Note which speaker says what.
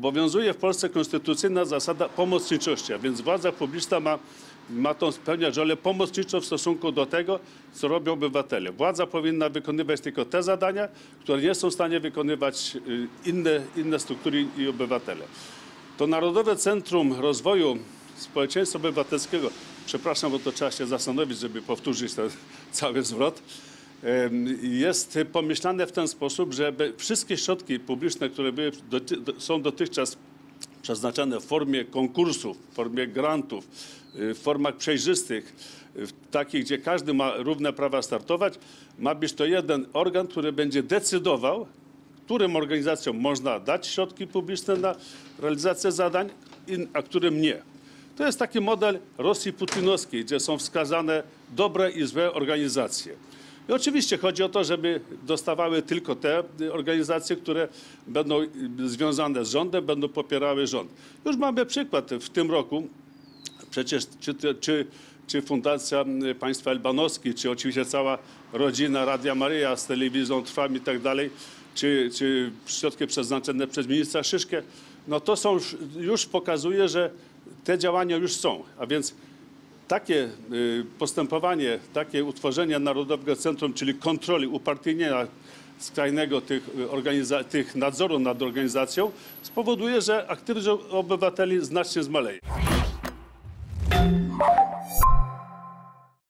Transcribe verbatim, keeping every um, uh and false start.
Speaker 1: obowiązuje w Polsce konstytucyjna zasada pomocniczości, a więc władza publiczna ma, ma tą spełniać rolę pomocniczą w stosunku do tego, co robią obywatele. Władza powinna wykonywać tylko te zadania, które nie są w stanie wykonywać inne, inne struktury i obywatele. To Narodowe Centrum Rozwoju Społeczeństwa Obywatelskiego, przepraszam, bo to trzeba się zastanowić, żeby powtórzyć ten cały zwrot, jest pomyślane w ten sposób, żeby wszystkie środki publiczne, które były, są dotychczas przeznaczane w formie konkursów, w formie grantów, w formach przejrzystych, takich, gdzie każdy ma równe prawa startować, ma być to jeden organ, który będzie decydował, którym organizacjom można dać środki publiczne na realizację zadań, a którym nie. To jest taki model Rosji putinowskiej, gdzie są wskazane dobre i złe organizacje. I oczywiście chodzi o to, żeby dostawały tylko te organizacje, które będą związane z rządem, będą popierały rząd. Już mamy przykład w tym roku, przecież czy, czy, czy Fundacja Państwa Elbanowski, czy oczywiście cała rodzina Radia Maryja z telewizją Trwam i tak dalej, czy, czy środki przeznaczone przez ministra Szyszkę, no to są już, już pokazuje, że te działania już są, a więc takie postępowanie, takie utworzenie Narodowego Centrum, czyli kontroli, upartyjnienia skrajnego tych, tych nadzoru nad organizacją spowoduje, że aktywność obywateli znacznie zmaleje.